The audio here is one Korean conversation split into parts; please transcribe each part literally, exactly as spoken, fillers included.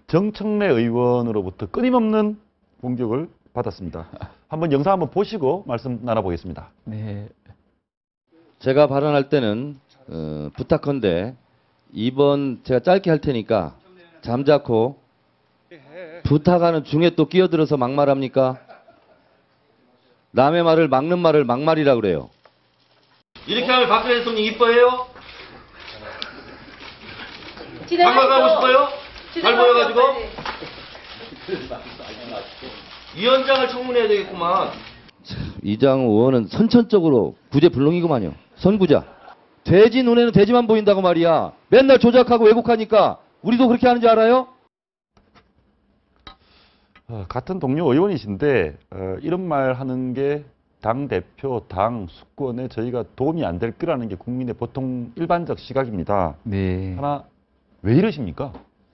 정청래 의원으로부터 끊임없는 공격을 받았습니다. 한번 영상 한번 보시고 말씀 나눠보겠습니다. 네. 제가 발언할 때는 어, 부탁컨대 이번 제가 짧게 할 테니까 잠자코 부탁하는 중에 또 끼어들어서 막말합니까? 남의 말을 막는 말을 막말이라 그래요. 이렇게 하면 박근혜 대통령 이뻐해요? 막말하고 싶어요? 잘 보여가지고? 위원장을 청문해야 되겠구만. 이장우 의원은 선천적으로 구제불능이구만요. 선구자. 돼지 눈에는 돼지만 보인다고 말이야. 맨날 조작하고 왜곡하니까 우리도 그렇게 하는 줄 알아요? 어, 같은 동료 의원이신데 어, 이런 말 하는 게 당대표, 당 수권에 저희가 도움이 안 될 거라는 게 국민의 보통 일반적 시각입니다. 네. 하나, 왜 이러십니까?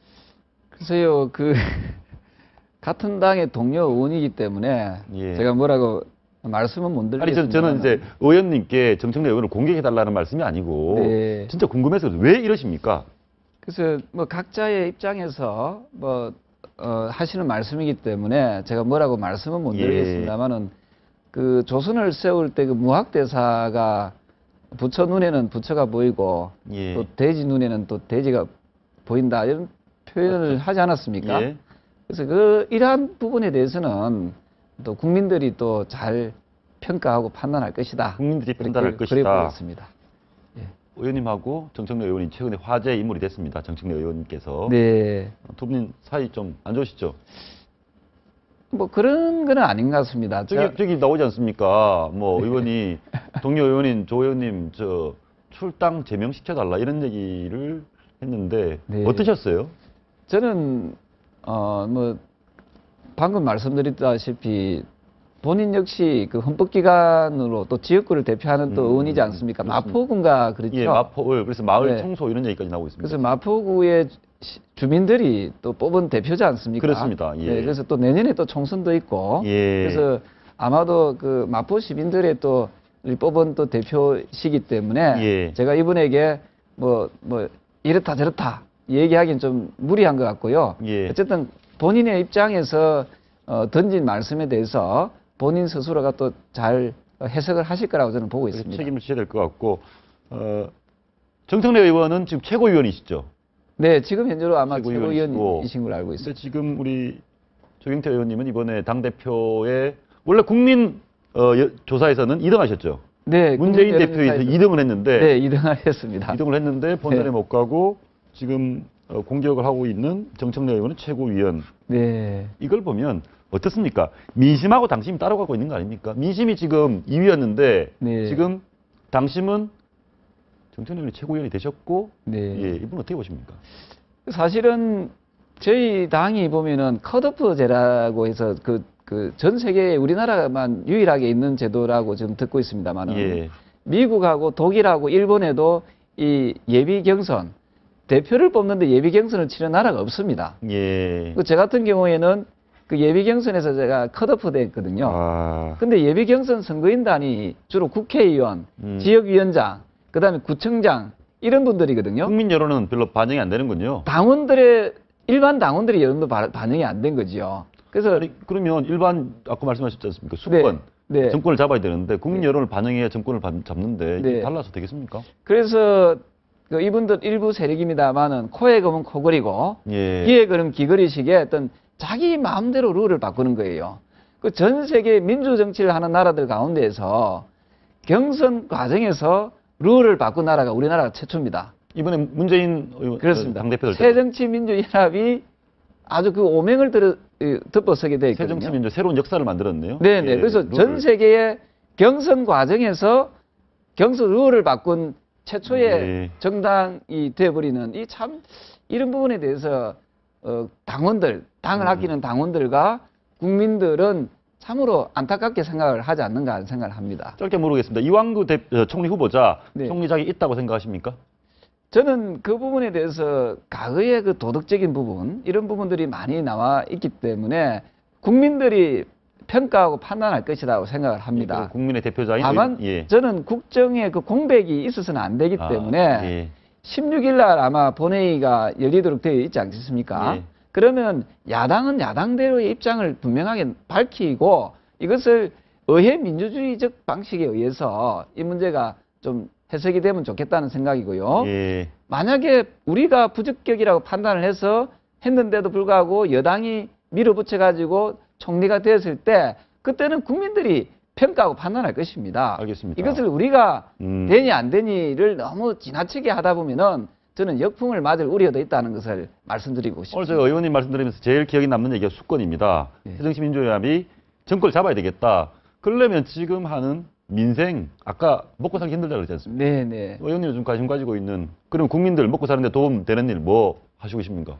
글쎄요, 그 같은 당의 동료 의원이기 때문에 예. 제가 뭐라고 말씀은 못 아니, 저, 드리겠습니다. 저는 이제 의원님께 정청래 의원을 공격해달라는 말씀이 아니고 네. 진짜 궁금해서 왜 이러십니까? 그래서 뭐 각자의 입장에서 뭐 어, 하시는 말씀이기 때문에 제가 뭐라고 말씀은 못 예. 드리겠습니다만은 그 조선을 세울 때 그 무학대사가 부처 눈에는 부처가 보이고 예. 또 돼지 눈에는 또 돼지가 보인다 이런 표현을 하지 않았습니까? 예. 그래서 그 이러한 부분에 대해서는 또 국민들이 또 잘 평가하고 판단할 것이다. 국민들이 그렇게 판단할 것이다. 그려보겠습니다. 의원님하고 정청래 의원이 최근에 화제의 인물이 됐습니다. 정청래 의원님께서. 네. 두 분 사이 좀 안 좋으시죠? 뭐 그런 건 아닌 것 같습니다. 저기, 저- 저기 나오지 않습니까? 뭐 의원이 동료 의원인 조 의원님 저 출당 제명시켜달라 이런 얘기를 했는데 네. 어떠셨어요? 저는 어 뭐 방금 말씀드렸다시피 본인 역시 그 헌법기관으로 또 지역구를 대표하는 또 음, 의원이지 않습니까? 그렇습니다. 마포군가 그렇죠. 예, 마포을 그래서 마을 네. 청소 이런 얘기까지 나오고 있습니다. 그래서 마포구의 시- 주민들이 또 뽑은 대표지 않습니까? 그렇습니다. 예. 네, 그래서 또 내년에 또 총선도 있고, 예. 그래서 아마도 그 마포 시민들의 또 뽑은 또 대표시기 때문에 예. 제가 이분에게 뭐 뭐 이렇다 저렇다 얘기하기는 좀 무리한 것 같고요. 예. 어쨌든 본인의 입장에서 어, 던진 말씀에 대해서 본인 스스로가 또 잘 해석을 하실 거라고 저는 보고 있습니다. 책임을 지셔야 될 것 같고 어, 정청래 의원은 지금 최고위원이시죠? 네, 지금 현재로 아마 최고위원이시고. 최고위원이신 걸로 알고 근데 있습니다. 지금 우리 조경태 의원님은 이번에 당대표에 원래 국민 어, 여- 조사에서는 이 등 하셨죠? 네, 문재인 국민 대표에서 여론조사에서 이 등을 했는데 네, 이 등을 했습니다. 이 등을 했는데 본선에 네. 못 가고 지금 어, 공격을 하고 있는 정청래 의원은 최고위원. 네, 이걸 보면 어떻습니까? 민심하고 당심이 따라가고 있는 거 아닙니까? 민심이 지금 이 위였는데 네. 지금 당심은 정청래 의원이 최고위원이 되셨고 네. 예, 이분 어떻게 보십니까? 사실은 저희 당이 보면은 컷오프제라고 해서 그 그 전 세계에 우리나라만 유일하게 있는 제도라고 지금 듣고 있습니다만은 예. 미국하고 독일하고 일본에도 이 예비 경선 대표를 뽑는데 예비 경선을 치는 나라가 없습니다. 예. 그 제 같은 경우에는 그 예비 경선에서 제가 컷오프 됐거든요. 아, 근데 예비 경선 선거인단이 주로 국회의원, 음. 지역위원장, 그다음에 구청장 이런 분들이거든요. 국민 여론은 별로 반영이 안 되는군요. 당원들의 일반 당원들의 여론도 바- 반영이 안 된 거지요. 그래서 아니, 그러면 일반 아까 말씀하셨지 않습니까? 수권 네, 네. 정권을 잡아야 되는데 국민 여론을 반영해야 정권을 반- 잡는데 이게 네. 달라서 되겠습니까? 그래서 그 이분들 일부 세력입니다만은 코에 검은 코걸이고 예. 귀에 걸은 귀걸이식의 어떤 자기 마음대로 룰을 바꾸는 거예요. 그 전 세계 민주 정치를 하는 나라들 가운데에서 경선 과정에서 룰을 바꾼 나라가 우리나라가 최초입니다. 이번에 문재인 의원 그렇습니다. 당대표들 새정치민주연합이 아주 그 오명을 들어, 이, 덮어서게 돼 있거든요. 새정치민주 새로운 역사를 만들었네요. 네네. 예, 그래서 룰을. 전 세계의 경선 과정에서 경선 룰을 바꾼 최초의 예. 정당이 되어버리는 이 참 이런 부분에 대해서 어, 당원들, 당을 음. 아끼는 당원들과 국민들은 참으로 안타깝게 생각을 하지 않는가 하는 생각을 합니다. 짧게 물어보겠습니다. 이완구 대, 어, 총리 후보자 네. 총리작이 있다고 생각하십니까? 저는 그 부분에 대해서 과거의 그 도덕적인 부분 이런 부분들이 많이 나와 있기 때문에 국민들이 평가하고 판단할 것이라고 생각을 합니다. 예, 국민의 대표자인 다만 의- 예. 저는 국정에 그 공백이 있어서는 안 되기 아, 때문에 예. 십육 일 날 아마 본회의가 열리도록 되어 있지 않겠습니까? 예. 그러면 야당은 야당대로의 입장을 분명하게 밝히고 이것을 의회 민주주의적 방식에 의해서 이 문제가 좀 해석이 되면 좋겠다는 생각이고요. 예. 만약에 우리가 부적격이라고 판단을 해서 했는데도 불구하고 여당이 밀어붙여가지고 총리가 되었을 때 그때는 국민들이 평가하고 판단할 것입니다. 알겠습니다. 이것을 우리가 음. 되니 안 되니를 너무 지나치게 하다 보면은 저는 역풍을 맞을 우려도 있다는 것을 말씀드리고 오늘 싶습니다. 제가 의원님 말씀드리면서 제일 기억에 남는 얘기가 수권입니다. 네. 새정치민주연합이 정권을 잡아야 되겠다. 그러려면 지금 하는 민생, 아까 먹고 살기 힘들다고 그러지 않습니까? 네네. 의원님 요즘 관심 가지고 있는 그럼 국민들 먹고 사는데 도움 되는 일 뭐 하시고 계십니까?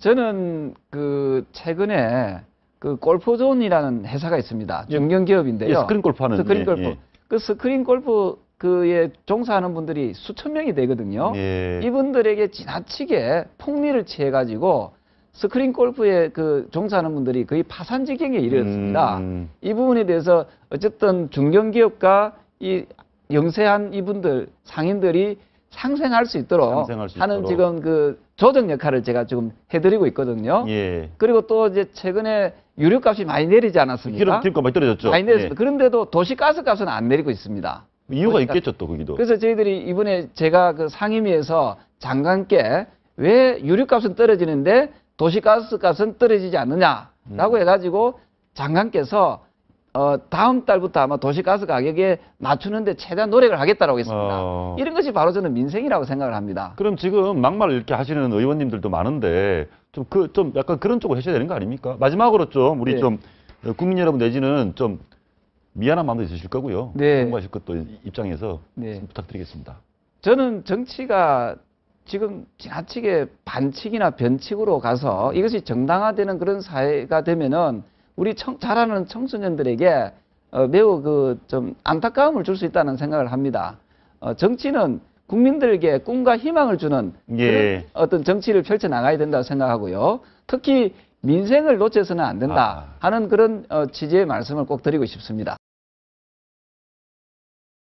저는 그 최근에 그 골프존이라는 회사가 있습니다. 중견 기업인데요. 예, 스크린 골프 하는. 스크린 예, 골프. 예. 그 스크린 골프 그에 종사하는 분들이 수천 명이 되거든요. 예. 이분들에게 지나치게 폭리를 취해가지고 스크린 골프에 그 종사하는 분들이 거의 파산 지경에 이르렀습니다. 음. 이 부분에 대해서 어쨌든 중견기업과 이 영세한 이분들 상인들이 상생할 수 있도록 상생할 수 하는 있도록. 지금 그 조정 역할을 제가 지금 해드리고 있거든요. 예. 그리고 또 이제 최근에 유류값이 많이 내리지 않았습니까? 기름 기름값 많이 떨어졌죠. 많이 내렸습니다. 예. 그런데도 도시가스값은 안 내리고 있습니다. 이유가 도시가스. 있겠죠, 또 거기도. 그래서 저희들이 이번에 제가 그 상임위에서 장관께 왜 유류값은 떨어지는데 도시가스 값은 떨어지지 않느냐라고 음. 해가지고 장관께서 어, 다음 달부터 아마 도시가스 가격에 맞추는데 최대한 노력을 하겠다라고 했습니다. 어. 이런 것이 바로 저는 민생이라고 생각을 합니다. 그럼 지금 막말 이렇게 하시는 의원님들도 많은데 좀 그 좀 약간 그런 쪽으로 하셔야 되는 거 아닙니까? 마지막으로 좀 우리 네. 좀 국민 여러분 내지는 좀 미안한 마음도 있으실 거고요. 네. 공부하실 것도 입장에서 네. 좀 부탁드리겠습니다. 저는 정치가 지금 지나치게 반칙이나 변칙으로 가서 이것이 정당화되는 그런 사회가 되면은 우리 청, 자라는 청소년들에게 어, 매우 그 좀 안타까움을 줄 수 있다는 생각을 합니다. 어, 정치는 국민들에게 꿈과 희망을 주는 예. 그런 어떤 정치를 펼쳐 나가야 된다고 생각하고요. 특히 민생을 놓쳐서는 안 된다 아. 하는 그런 어, 취지의 말씀을 꼭 드리고 싶습니다.